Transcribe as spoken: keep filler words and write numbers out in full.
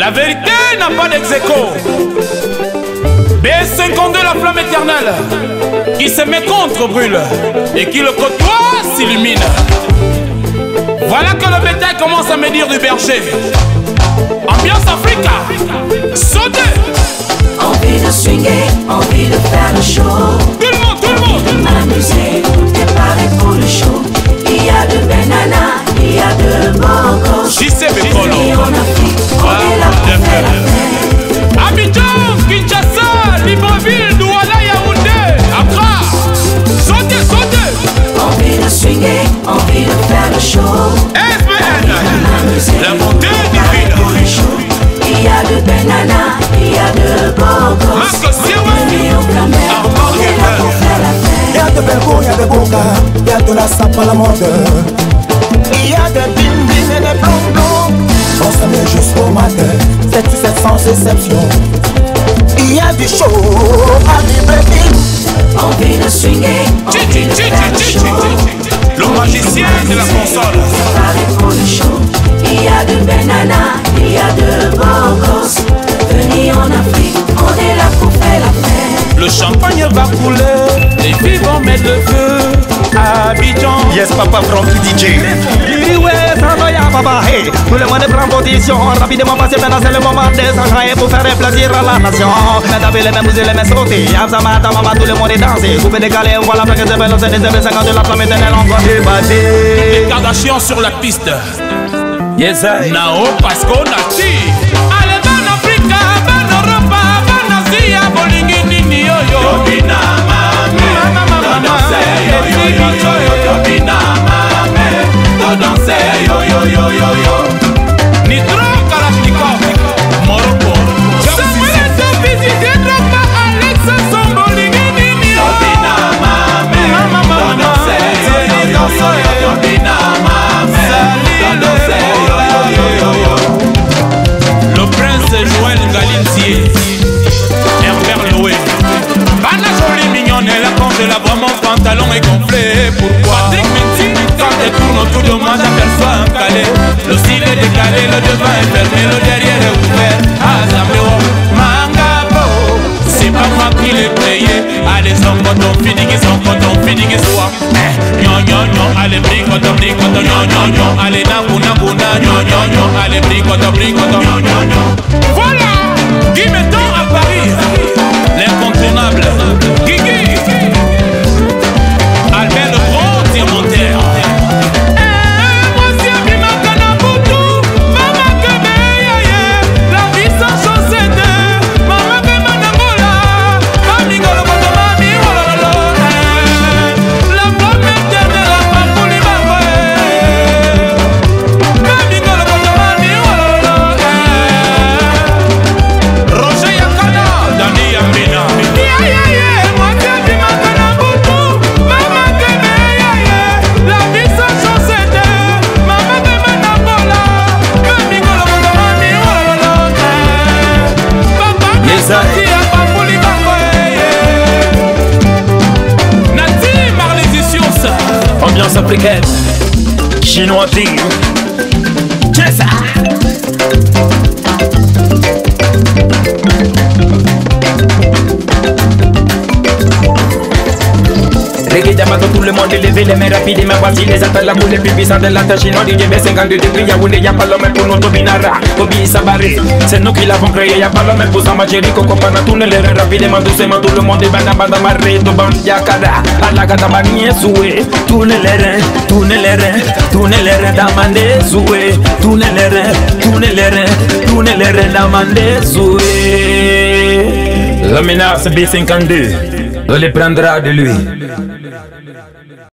La vérité n'a pas d'ex-écho. B cinquante-deux, la flamme éternelle. Qui se met contre brûle, et qui le côtoie s'illumine. Voilà que le bétail commence à me dire du berger. Ambiance Africa. Sautez. Envie de swinguer, envie de faire le show. Tout le monde, tout le monde. Envie de m'amuser, préparé pour le show. Il y a de bananas, il y a de bocos. J'y sais mes colos. En Afrique, on est là pour faire la fête. Abidjan, Kinshasa, Libreville, Douala, Yaoundé, Accra. Sautez, sautez. Envie de swinguer, envie de faire le show. S B N, la montée divine. Il y a de bananas, il y a de bocos. Marco Sirwa, Armand Il y a de bébou, il y a de boca, il y a de la sape à la mode. Il y a de bim bim et de blum blum. On se met jusqu'au matin, sept sur sept sans exception. Il y a du show à Libreville. envie de swinguer, envie de faire le show. le magicien de la console. Préparé pour le show. Il y a de bananas, il y a de bocos. Venez en Afrique, on est là pour faire la fête. Le champagne va couler, les filles vont mettre le feu. Abidjan. Yes, papa Francky D J. Tout le monde prend position. Rapidement passé, maintenant c'est le moment des enchaîner pour faire plaisir à la nation. Maintenant, les mêmes bouger, les mêmes sauter. Abzamata, maman, tout le monde est dansé. Coupé décalé, on voit la plaque de belle, c'est des zéro cinquante de la flamme éternelle, on va débattre. Les Kardashians sur la piste. Yes, I. Nao Pasco Nati. Allez, ban Africa, ban Europa, ban Asia, bolingi nini yo yo. Yobina mame, do danse yo yo yo yo yo. Yobina mame, do danse yo yo yo yo yo. Nitro Kalashnikov, Morocco. Samuel Sophie, Drogba, Alex Sombolingi nini yo. Yobina mame, do danse yo yo yo yo. Yobina mame, do danse yo yo yo yo. Le prince Joël Galintier, Herbert Loué. Bana jolie mignonne, la compte la voix, mon pantalon est gonflé. Pourquoi? Patrick Menty, quand elle tourne autour de moi, j'aperçois un calé. Le style est décalé, le devant est fermé, le derrière est ouvert. Azameo, Mangabo, c'est pas moi qui l'ai payé. Allez, son coton, fini, son coton, fini, soit. Nyon, nyon, nyon, allez, bricoton, bricoton, nyon, nyon, nyon. Allez, nabuna, buna, nyon, nyon, nyon. Allez, bricoton, bricoton, nyon, nyon, nyon. Voilà, Guy Metton à Paris, l'incontournable. Guigui, Albert le Grand Diamantaire. Ambiance africaine, chinois team. C'est ça. Reggae Jamato, tout le monde est levé, les mains rapides, mais voici les appels la boule les plus puissants de la terre chinoise du D B cinquante-deux depuis Yaoundé, y'a pas l'homme pour nous Tobinara, Kobi Sabari. C'est nous qui l'avons créé, y'a pas l'homme pour Samajeri, Kokopana, tourne les reins rapidement, doucement, tout le monde est banda banda marré, Toban Yakada, Alakata Bani Soué, tourne les reins, tourne les reins, tourne les reins, Damande Soué, tourne les reins, tourne les reins, tourne les reins, Damande Soué. La menace B cinquante-deux, on les prendra de lui.